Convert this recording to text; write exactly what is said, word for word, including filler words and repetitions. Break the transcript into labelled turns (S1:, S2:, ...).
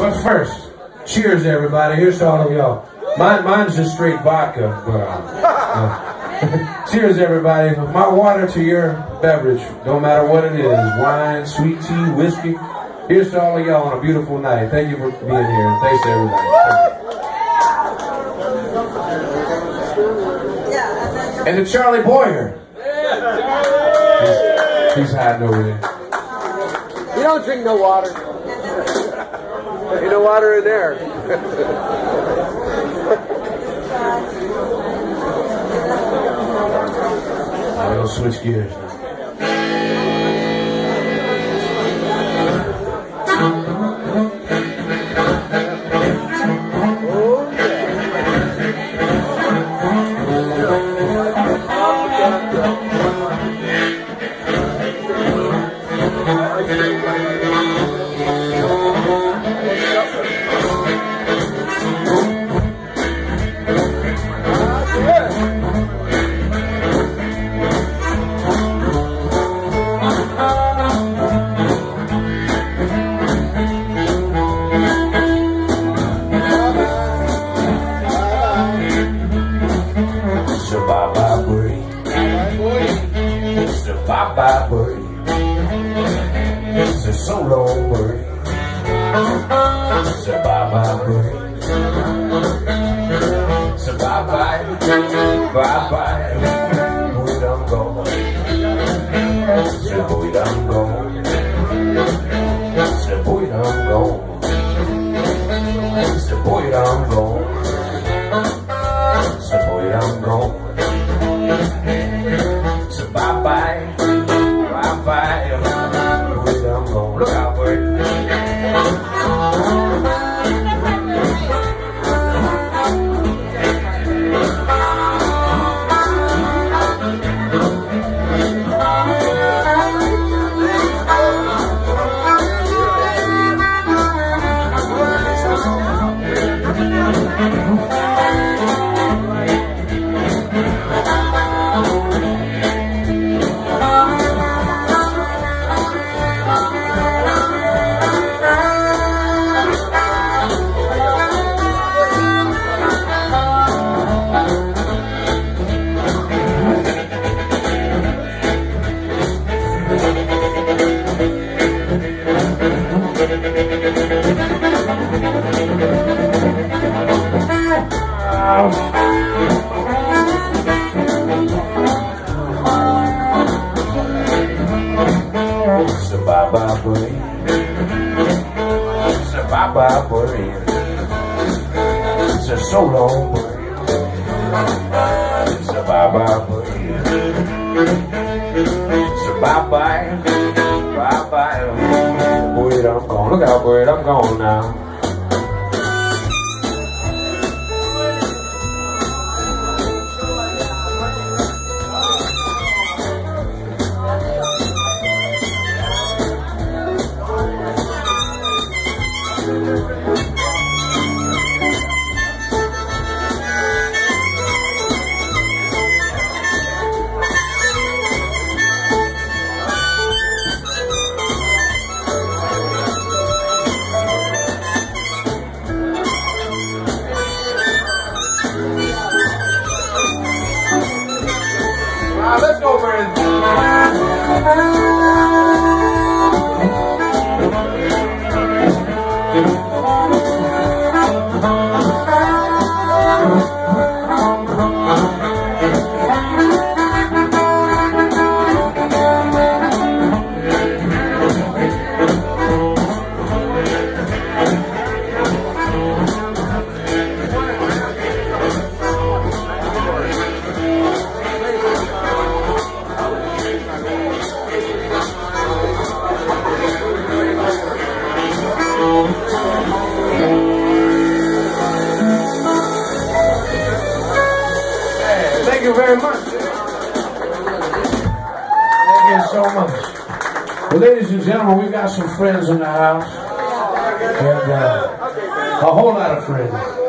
S1: But first, cheers everybody. Here's to all of y'all. Mine, mine's just straight vodka, but uh, uh, cheers everybody. My water to your beverage, no matter what it is, wine, sweet tea, whiskey. Here's to all of y'all on a beautiful night. Thank you for being here, and thanks to everybody. And to Charlie Boyer. He's, he's hiding over there.
S2: You don't drink no water. Ain't no water in there.
S1: I'll switch gears now. Bye-bye bird. It's a solo bird. It's a bye-bye bird. It's a bye-bye, bye-bye. Boy, I'm gone. It's a boy, I'm gone. It's a boy, I'm gone. It's a boy, I'm gone. It's a boy, I'm gone. It's a bye-bye. Bye-bye, boy, I'm gone. Look out, boy. It's a bye-bye bird. It's a bye-bye bird. It's a solo bird. It's a bye-bye bird. It's a bye-bye, bye-bye. Boy, I'm gone. Look out, bird, I'm gone now. Now let's go, friends. Thank you very much. Thank you so much. Well, ladies and gentlemen, we've got some friends in the house. And uh, a whole lot of friends.